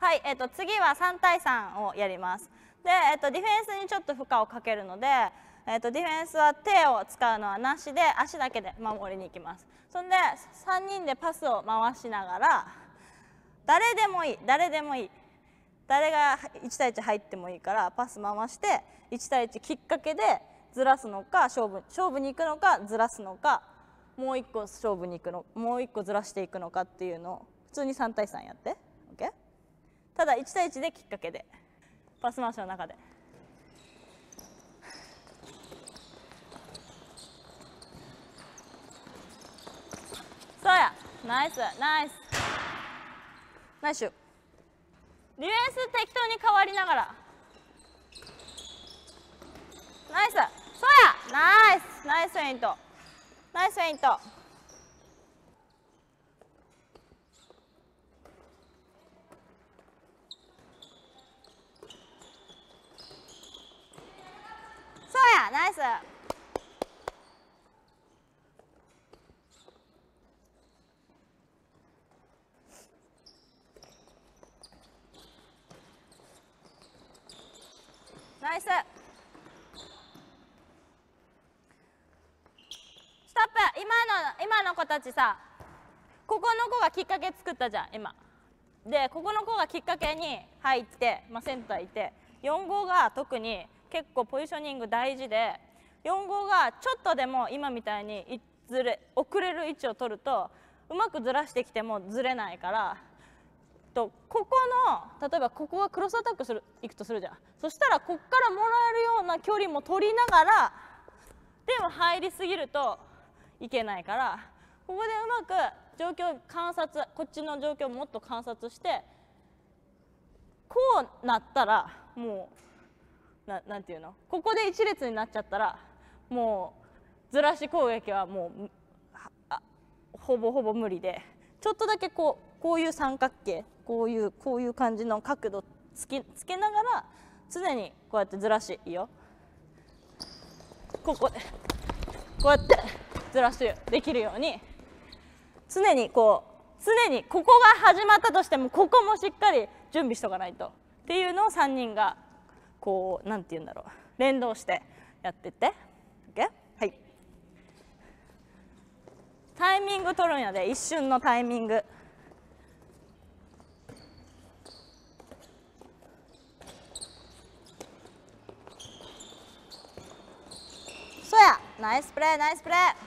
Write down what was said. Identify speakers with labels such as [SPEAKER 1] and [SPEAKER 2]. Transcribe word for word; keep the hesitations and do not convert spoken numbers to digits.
[SPEAKER 1] はい、えっと、次はさん対さんをやります。で、えっと、ディフェンスにちょっと負荷をかけるので、えっと、ディフェンスは手を使うのはなしで足だけで守りに行きます。そんでさんにんでパスを回しながら、誰でもいい誰でもいい誰がいち対いち入ってもいいからパス回していち対いちきっかけでずらすのか勝負勝負に行くのかずらすのかもういっこ勝負に行くのもういっこずらしていくのかっていうのを普通にさん対さんやって OK。 ただいち対いちできっかけでパス回しの中で。そうや、ナイスナイスナイスシュ。ディフェンス適当に変わりながら。ナイス、そうや、ナイスナイスフェイントナイスフェイント。そうや、ナイス。ナイス。ストップ。今の今の子たちさ、ここの子がきっかけ作ったじゃん今。でここの子がきっかけに入って、まあ、センターいてよん号が特に結構ポジショニング大事で、よん号がちょっとでも今みたいにずれ遅れる位置を取るとうまくずらしてきてもずれないから。とここの例えばここがクロスアタックするいくとするじゃん。そしたらここからもらえるような距離も取りながらでも入りすぎるといけないから、ここでうまく状況観察こっちの状況をもっと観察してこうなったらもう な, なんていうのここで一列になっちゃったらもうずらし攻撃はもうほぼほぼ無理で、ちょっとだけこうこういう三角形こういうこういう感じの角度つけつけながら常にこうやってずらしいいよ。ここでこうやってずらしできるように常にこう常にここが始まったとしてもここもしっかり準備しとかないとっていうのをさんにんがこうなんて言うんだろう連動してやってって OK。 はい、タイミング取るんやで、一瞬のタイミング。そうや、ナイスプレーナイスプレー。